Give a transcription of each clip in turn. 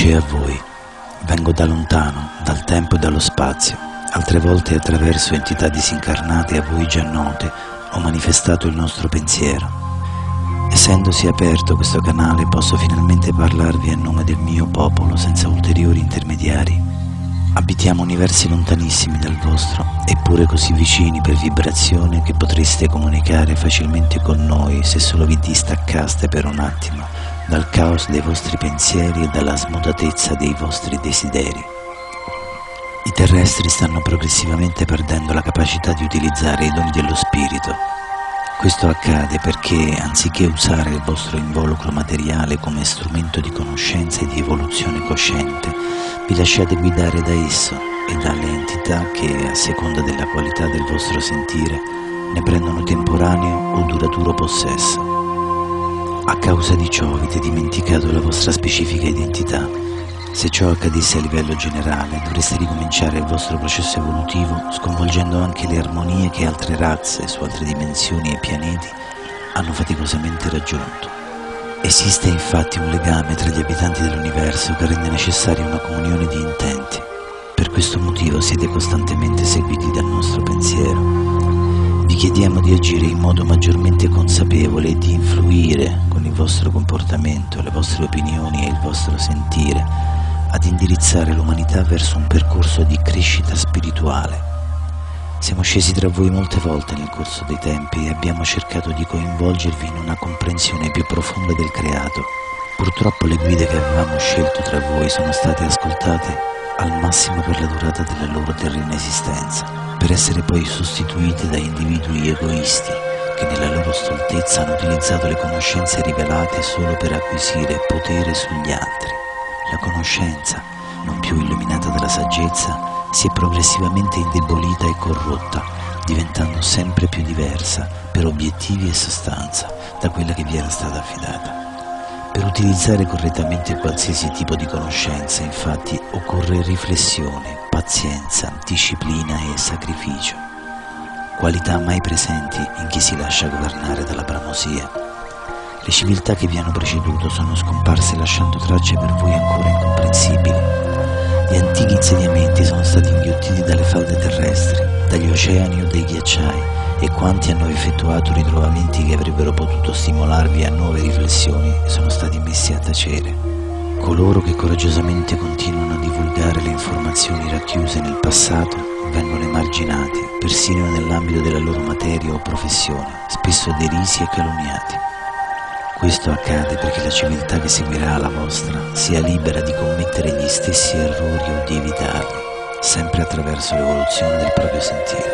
voce è a voi. Vengo da lontano, dal tempo e dallo spazio. Altre volte attraverso entità disincarnate a voi già note ho manifestato il nostro pensiero. Essendosi aperto questo canale posso finalmente parlarvi a nome del mio popolo senza ulteriori intermediari. Abitiamo universi lontanissimi dal vostro, eppure così vicini per vibrazione che potreste comunicare facilmente con noi se solo vi distaccaste per un attimo dal caos dei vostri pensieri e dalla smutatezza dei vostri desideri. I terrestri stanno progressivamente perdendo la capacità di utilizzare i doni dello spirito. Questo accade perché, anziché usare il vostro involucro materiale come strumento di conoscenza e di evoluzione cosciente, vi lasciate guidare da esso e dalle entità che, a seconda della qualità del vostro sentire, ne prendono temporaneo o duraturo possesso. A causa di ciò avete dimenticato la vostra specifica identità. Se ciò accadesse a livello generale, dovreste ricominciare il vostro processo evolutivo sconvolgendo anche le armonie che altre razze su altre dimensioni e pianeti hanno faticosamente raggiunto. Esiste infatti un legame tra gli abitanti dell'universo che rende necessaria una comunione di intenti. Per questo motivo siete costantemente seguiti dal nostro pensiero. Vi chiediamo di agire in modo maggiormente consapevole e di influire con il vostro comportamento, le vostre opinioni e il vostro sentire ad indirizzare l'umanità verso un percorso di crescita spirituale. Siamo scesi tra voi molte volte nel corso dei tempi e abbiamo cercato di coinvolgervi in una comprensione più profonda del creato. Purtroppo le guide che avevamo scelto tra voi sono state ascoltate al massimo per la durata della loro terrena esistenza, per essere poi sostituite da individui egoisti che nella loro stoltezza hanno utilizzato le conoscenze rivelate solo per acquisire potere sugli altri. La conoscenza, non più illuminata dalla saggezza, si è progressivamente indebolita e corrotta, diventando sempre più diversa per obiettivi e sostanza da quella che vi era stata affidata. Per utilizzare correttamente qualsiasi tipo di conoscenza, infatti, occorre riflessione, pazienza, disciplina e sacrificio, qualità mai presenti in chi si lascia governare dalla bramosia. Le civiltà che vi hanno preceduto sono scomparse lasciando tracce per voi ancora incomprensibili. Gli antichi insediamenti sono stati inghiottiti dalle falde terrestri, dagli oceani o dai ghiacciai, e quanti hanno effettuato ritrovamenti che avrebbero potuto stimolarvi a nuove riflessioni sono stati messi a tacere. Coloro che coraggiosamente continuano a divulgare le informazioni racchiuse nel passato vengono emarginati, persino nell'ambito della loro materia o professione, spesso derisi e calunniati. Questo accade perché la civiltà che seguirà la vostra sia libera di commettere gli stessi errori o di evitarli, sempre attraverso l'evoluzione del proprio sentire.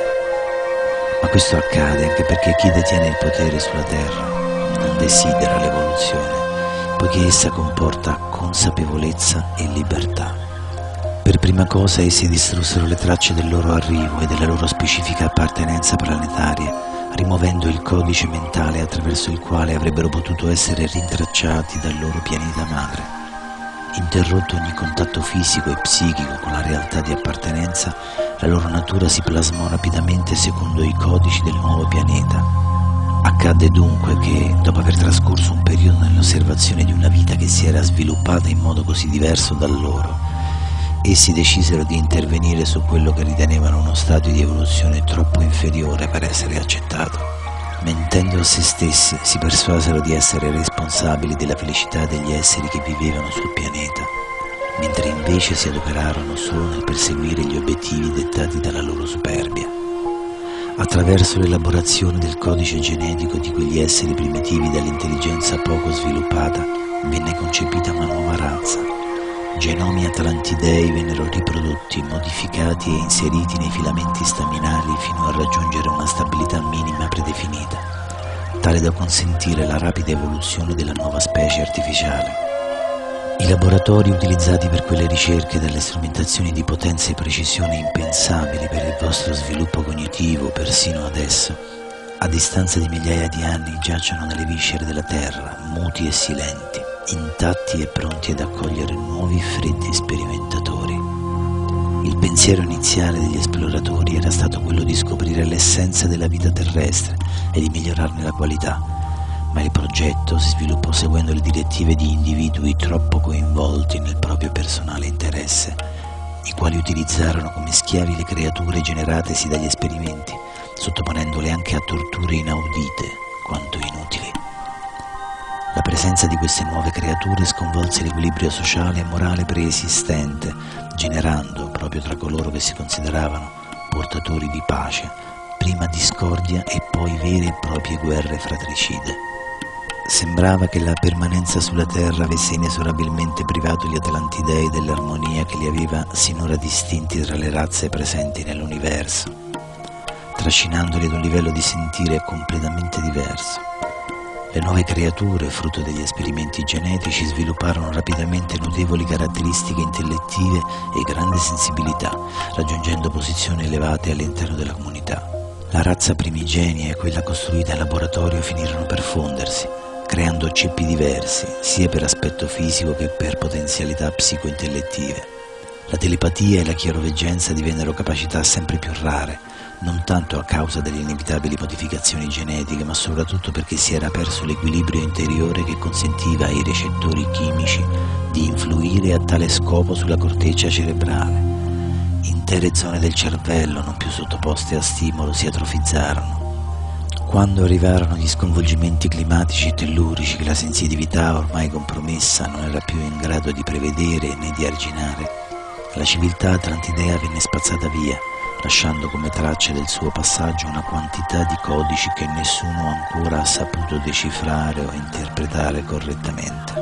Ma questo accade anche perché chi detiene il potere sulla Terra non desidera l'evoluzione, poiché essa comporta consapevolezza e libertà. Per prima cosa essi distrussero le tracce del loro arrivo e della loro specifica appartenenza planetaria, rimuovendo il codice mentale attraverso il quale avrebbero potuto essere rintracciati dal loro pianeta madre. Interrotto ogni contatto fisico e psichico con la realtà di appartenenza, la loro natura si plasmò rapidamente secondo i codici del nuovo pianeta. Accadde dunque che, dopo aver trascorso un periodo nell'osservazione di una vita che si era sviluppata in modo così diverso dal loro, essi decisero di intervenire su quello che ritenevano uno stato di evoluzione troppo inferiore per essere accettato. Mentendo a se stessi, si persuasero di essere responsabili della felicità degli esseri che vivevano sul pianeta, mentre invece si adoperarono solo nel perseguire gli obiettivi dettati dalla loro superbia. Attraverso l'elaborazione del codice genetico di quegli esseri primitivi dall'intelligenza poco sviluppata, venne concepita una nuova razza. Genomi atlantidei vennero riprodotti, modificati e inseriti nei filamenti staminali fino a raggiungere una stabilità minima predefinita, tale da consentire la rapida evoluzione della nuova specie artificiale. I laboratori utilizzati per quelle ricerche dalle strumentazioni di potenza e precisione impensabili per il vostro sviluppo cognitivo persino adesso, a distanza di migliaia di anni giacciono nelle viscere della Terra, muti e silenti, intatti e pronti ad accogliere nuovi e freddi sperimentatori. Il pensiero iniziale degli esploratori era stato quello di scoprire l'essenza della vita terrestre e di migliorarne la qualità, ma il progetto si sviluppò seguendo le direttive di individui troppo coinvolti nel proprio personale interesse, i quali utilizzarono come schiavi le creature generatesi dagli esperimenti, sottoponendole anche a torture inaudite quanto inutili. La presenza di queste nuove creature sconvolse l'equilibrio sociale e morale preesistente, generando, proprio tra coloro che si consideravano portatori di pace, prima discordia e poi vere e proprie guerre fratricide. Sembrava che la permanenza sulla Terra avesse inesorabilmente privato gli Atlantidei dell'armonia che li aveva sinora distinti tra le razze presenti nell'universo, trascinandoli ad un livello di sentire completamente diverso. Le nuove creature, frutto degli esperimenti genetici, svilupparono rapidamente notevoli caratteristiche intellettive e grande sensibilità, raggiungendo posizioni elevate all'interno della comunità. La razza primigenia e quella costruita in laboratorio finirono per fondersi, creando ceppi diversi, sia per aspetto fisico che per potenzialità psico-intellettive. La telepatia e la chiaroveggenza divennero capacità sempre più rare, non tanto a causa delle inevitabili modificazioni genetiche, ma soprattutto perché si era perso l'equilibrio interiore che consentiva ai recettori chimici di influire a tale scopo sulla corteccia cerebrale. Intere zone del cervello, non più sottoposte a stimolo, si atrofizzarono. Quando arrivarono gli sconvolgimenti climatici e tellurici che la sensitività ormai compromessa non era più in grado di prevedere né di arginare, la civiltà atlantidea venne spazzata via, lasciando come tracce del suo passaggio una quantità di codici che nessuno ancora ha saputo decifrare o interpretare correttamente.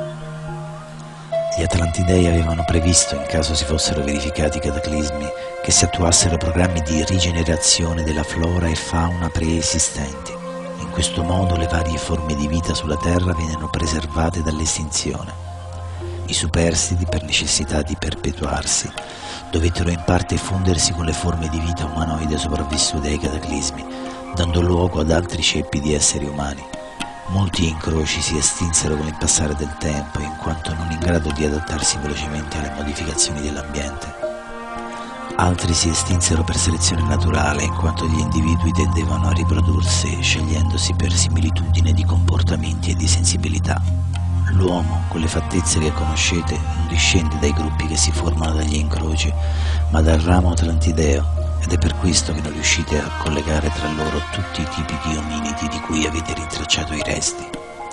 Gli Atlantidei avevano previsto, in caso si fossero verificati cataclismi, che si attuassero programmi di rigenerazione della flora e fauna preesistenti. In questo modo le varie forme di vita sulla Terra vennero preservate dall'estinzione. I superstiti, per necessità di perpetuarsi, dovettero in parte fondersi con le forme di vita umanoide sopravvissute ai cataclismi, dando luogo ad altri ceppi di esseri umani. Molti incroci si estinsero con il passare del tempo, in quanto non in grado di adattarsi velocemente alle modificazioni dell'ambiente. Altri si estinsero per selezione naturale, in quanto gli individui tendevano a riprodursi, scegliendosi per similitudine di comportamenti e di sensibilità. L'uomo, con le fattezze che conoscete, non discende dai gruppi che si formano dagli incroci, ma dal ramo atlantideo, ed è per questo che non riuscite a collegare tra loro tutti i tipi di ominidi di cui avete rintracciato i resti.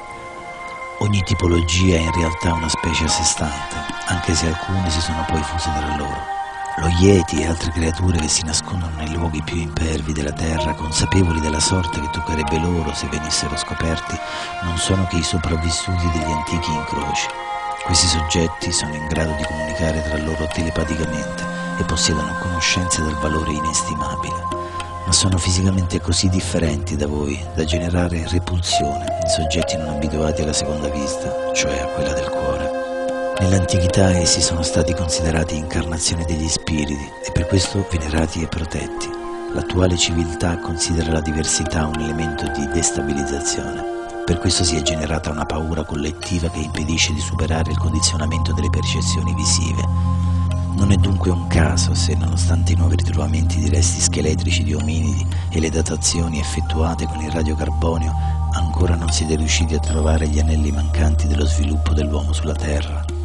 Ogni tipologia è in realtà una specie a sé stante, anche se alcune si sono poi fuse tra loro. Lo Yeti e altre creature che si nascondono nei luoghi più impervi della terra, consapevoli della sorte che toccherebbe loro se venissero scoperti, non sono che i sopravvissuti degli antichi incroci. Questi soggetti sono in grado di comunicare tra loro telepaticamente e possiedono conoscenze dal valore inestimabile, ma sono fisicamente così differenti da voi da generare repulsione in soggetti non abituati alla seconda vista, cioè a quella del cuore. Nell'antichità essi sono stati considerati incarnazioni degli spiriti e per questo venerati e protetti. L'attuale civiltà considera la diversità un elemento di destabilizzazione. Per questo si è generata una paura collettiva che impedisce di superare il condizionamento delle percezioni visive. Non è dunque un caso se, nonostante i nuovi ritrovamenti di resti scheletrici di ominidi e le datazioni effettuate con il radiocarbonio, ancora non siete riusciti a trovare gli anelli mancanti dello sviluppo dell'uomo sulla Terra.